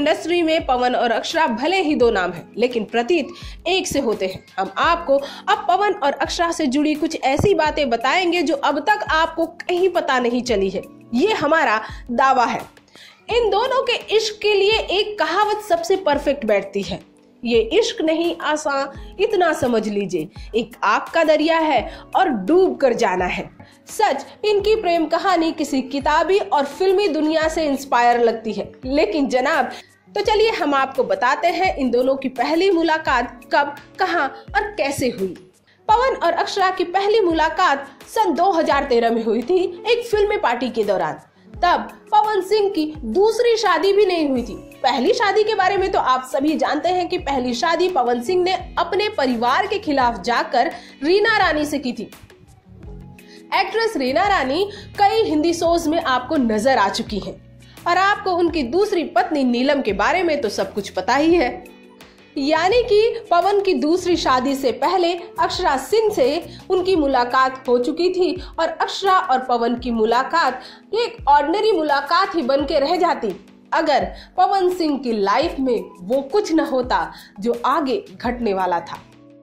Industry में पवन और अक्षरा भले ही दो नाम हैं, लेकिन प्रतीत एक से होते हैं। हम आपको अब पवन और अक्षरा से जुड़ी कुछ ऐसी बातें बताएंगे जो अब तक आपको कहीं पता नहीं चली है। ये हमारा दावा है। इन दोनों के इश्क के लिए एक कहावत सबसे परफेक्ट बैठती है, ये इश्क नहीं आसान, इतना समझ लीजिए, एक आग का दरिया है और डूब कर जाना है। सच, इनकी प्रेम कहानी किसी किताबी और फिल्मी दुनिया से इंस्पायर लगती है। लेकिन जनाब, तो चलिए हम आपको बताते हैं इन दोनों की पहली मुलाकात कब, कहां और कैसे हुई। पवन और अक्षरा की पहली मुलाकात सन 2013 में हुई थी, एक फिल्मी पार्टी के दौरान। तब पवन सिंह की दूसरी शादी भी नहीं हुई थी। पहली शादी के बारे में तो आप सभी जानते हैं कि पहली शादी पवन सिंह ने अपने परिवार के खिलाफ जाकर रीना रानी से की थी। एक्ट्रेस रीना रानी कई हिंदी शोज में आपको नजर आ चुकी हैं और आपको उनकी दूसरी पत्नी नीलम के बारे में तो सब कुछ पता ही है। यानी कि पवन की दूसरी शादी से पहले अक्षरा सिंह से उनकी मुलाकात हो चुकी थी और अक्षरा और पवन की मुलाकात एक ऑर्डिनरी मुलाकात ही बन के रह जाती अगर पवन सिंह की लाइफ में वो कुछ न होता जो आगे घटने वाला था।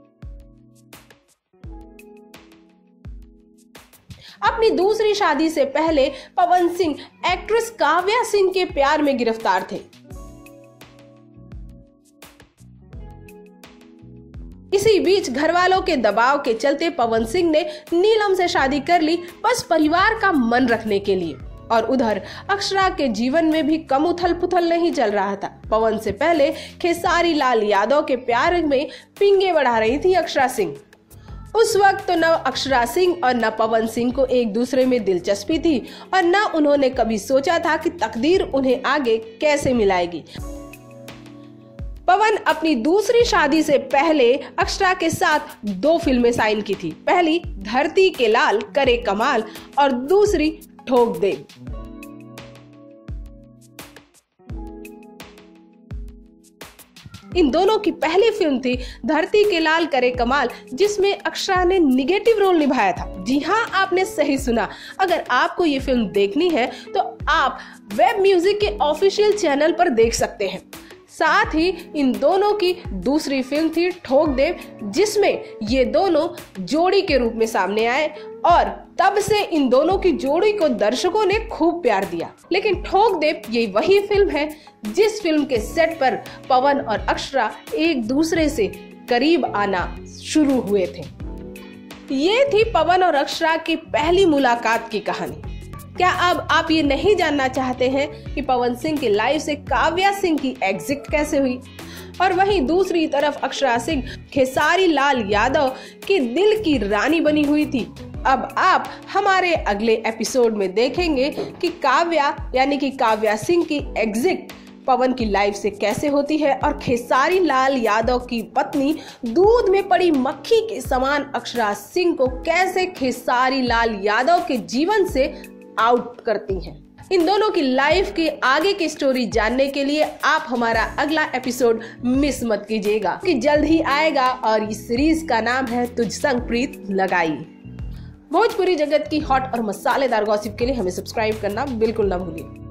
अपनी दूसरी शादी से पहले पवन सिंह एक्ट्रेस काव्या सिंह के प्यार में गिरफ्तार थे। इसी बीच घर वालों के दबाव के चलते पवन सिंह ने नीलम से शादी कर ली, बस परिवार का मन रखने के लिए। और उधर अक्षरा के जीवन में भी कम उथल पुथल नहीं चल रहा था। पवन से पहले खेसारी लाल यादव के प्यार में पिंगे बढ़ा रही थी अक्षरा सिंह। उस वक्त तो न अक्षरा सिंह और न पवन सिंह को एक दूसरे में दिलचस्पी थी और न उन्होंने कभी सोचा था कि तकदीर उन्हें आगे कैसे मिलाएगी। पवन अपनी दूसरी शादी से पहले अक्षरा के साथ 2 फिल्में साइन की थी। पहली धरती के लाल करे कमाल और दूसरी ठोक दे। इन दोनों की पहली फिल्म थी धरती के लाल करे कमाल, जिसमें अक्षरा ने निगेटिव रोल निभाया था। जी हाँ, आपने सही सुना। अगर आपको ये फिल्म देखनी है तो आप वेब म्यूजिक के ऑफिशियल चैनल पर देख सकते हैं। साथ ही इन दोनों की दूसरी फिल्म थी ठोक दे, जिसमें ये दोनों जोड़ी के रूप में सामने आए और तब से इन दोनों की जोड़ी को दर्शकों ने खूब प्यार दिया। लेकिन ठोक दे ये वही फिल्म है जिस फिल्म के सेट पर पवन और अक्षरा एक दूसरे से करीब आना शुरू हुए थे। ये थी पवन और अक्षरा की पहली मुलाकात की कहानी। क्या अब आप ये नहीं जानना चाहते हैं कि पवन सिंह की लाइफ से काव्या सिंह की एग्जिट कैसे हुई? और वहीं दूसरी तरफ अक्षरा सिंह खेसारी लाल यादव की दिल की रानी बनी हुई थी। अब आप हमारे अगले एपिसोड में देखेंगे कि काव्या यानी कि काव्या सिंह की एग्जिट पवन की लाइफ से कैसे होती है और खेसारी लाल यादव की पत्नी दूध में पड़ी मक्खी के समान अक्षरा सिंह को कैसे खेसारी लाल यादव के जीवन से आउट करती हैं। इन दोनों की लाइफ की आगे की स्टोरी जानने के लिए आप हमारा अगला एपिसोड मिस मत कीजिएगा कि जल्द ही आएगा और इस सीरीज का नाम है तुझ संग प्रीत लगाई। भोजपुरी जगत की हॉट और मसालेदार गॉसिप के लिए हमें सब्सक्राइब करना बिल्कुल ना भूलिए।